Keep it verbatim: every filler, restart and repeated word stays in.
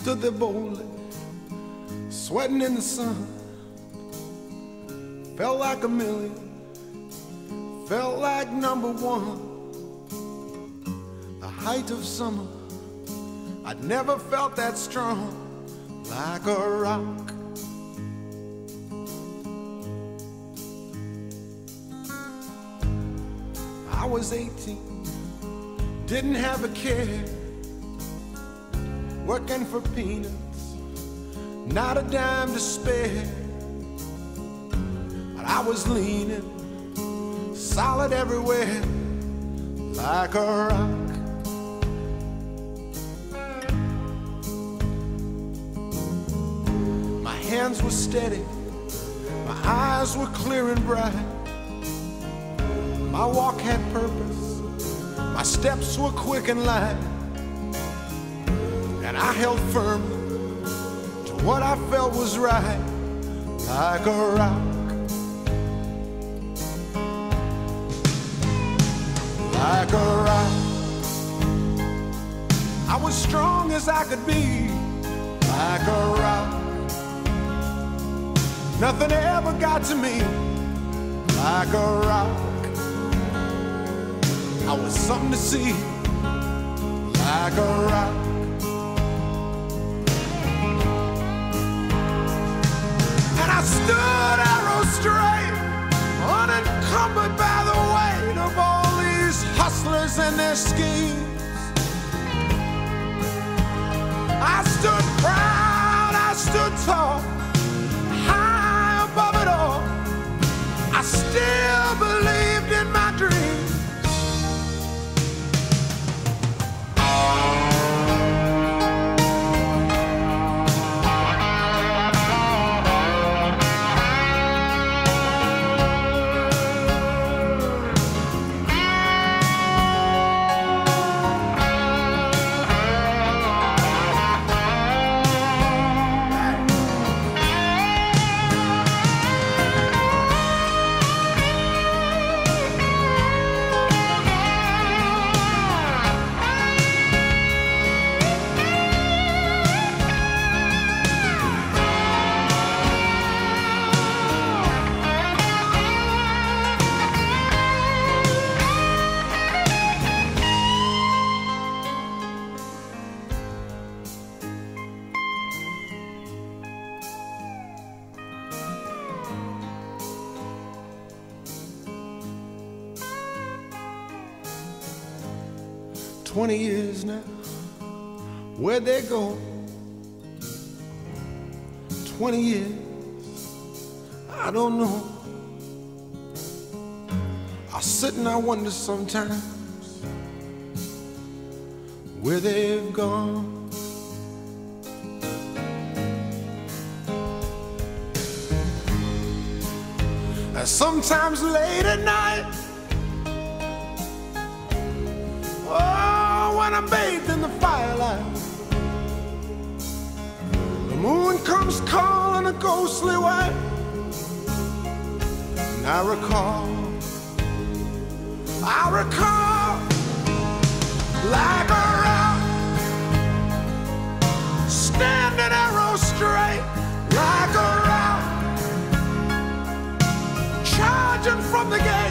stood there boldly, sweating in the sun. Felt like a million, felt like number one. The height of summer, I'd never felt that strong, like a rock. I was eighteen, didn't have a care, working for peanuts, not a dime to spare. But I was leaning, solid everywhere, like a rock. My hands were steady, my eyes were clear and bright. My walk had purpose, my steps were quick and light, and I held firmly to what I felt was right, like a rock, like a rock. I was strong as I could be, like a rock. Nothing ever got to me, like a rock. I was something to see, like a rock. And I stood arrow straight, unencumbered by the weight of all these hustlers and their schemes. I stood proud, I stood tall, high above it all. I still believed in my dreams. Twenty years now, where'd they go? Twenty years, I don't know. I sit and I wonder sometimes where they've gone. And sometimes late at night, when I'm bathed in the firelight, the moon comes calling a ghostly way, and I recall, I recall, like a rock, standing arrow straight, like a rock, charging from the gate.